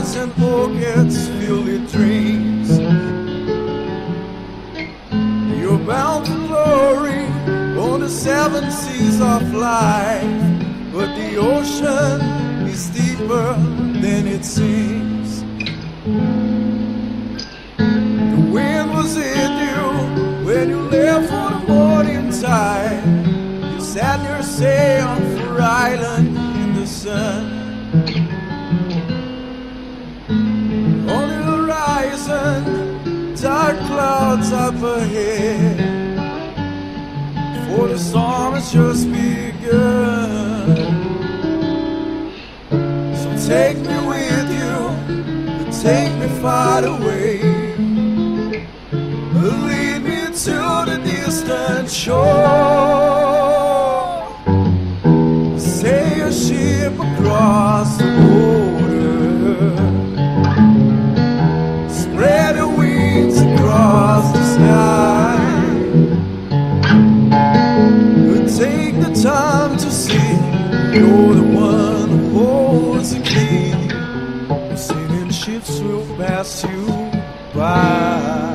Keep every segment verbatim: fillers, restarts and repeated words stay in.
hearts and pockets filled with dreams. You're bound for glory on the seven seas of life, but the ocean is deeper than it seems. The wind was in you when you left for the morning tide. You set your sail for island in the sun. On the horizon, dark clouds up ahead, for the storm has just begun. So take me with you, but take me far away. Lead me to the distant shore. Sail a ship across the border, spread your wings across the sky. Take the time to see you're the one who holds the key. The sailing ships will pass you by.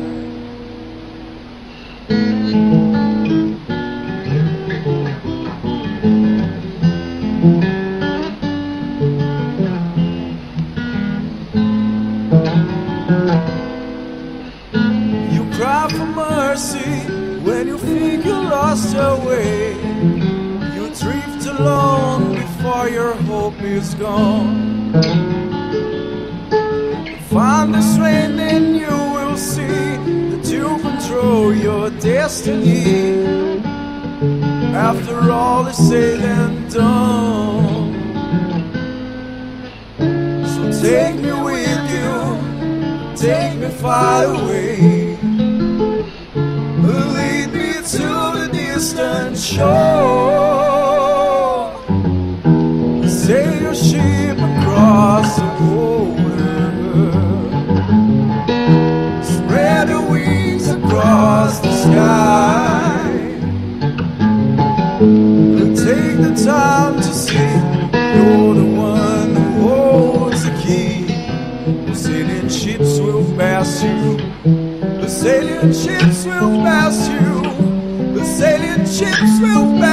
You cry for mercy when you think you lost your way. You drift alone before your hope is gone. Find the strength and you will see that you control your destiny. After all is said and done, so take me with you, take me far away. Lead me to the distant shore. Sail your ship across the border, spread your wings across the sky. Take the time to see you're the one who holds the key. The sailing ships will pass you. The sailing ships will pass you. The sailing ships will pass you.